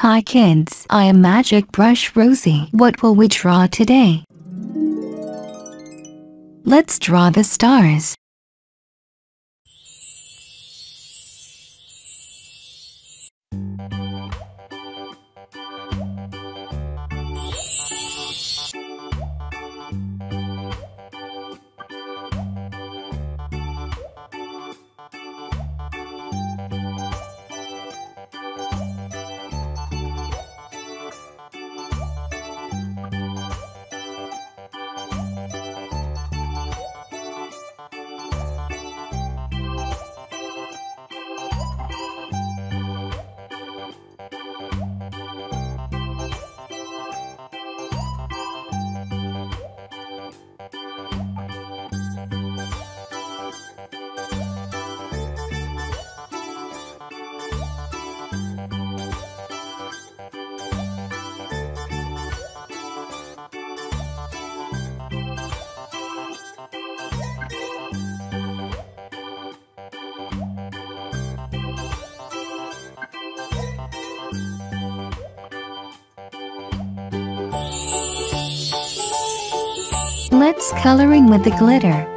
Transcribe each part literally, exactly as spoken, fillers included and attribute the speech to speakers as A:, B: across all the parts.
A: Hi kids, I am Magic Brush Rosie. What will we draw today? Let's draw the stars. Let's coloring with the glitter.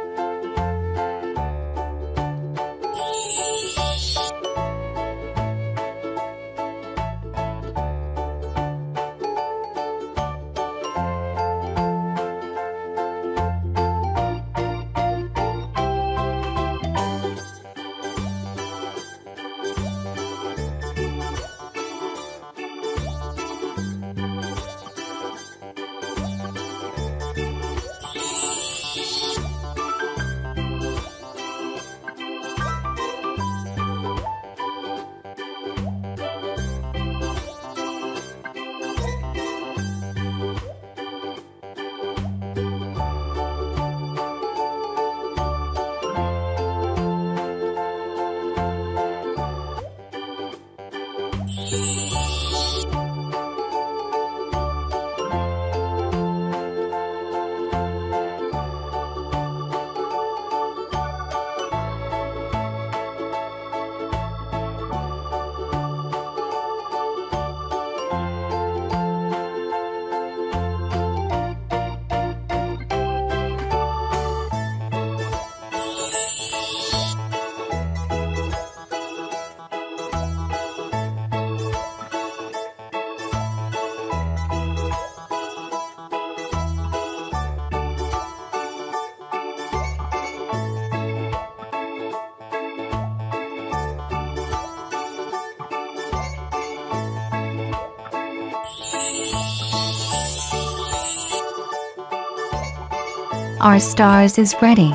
A: Our stars is ready.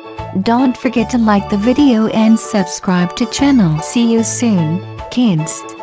A: Don't forget to like the video and subscribe to channel. See you soon, kids.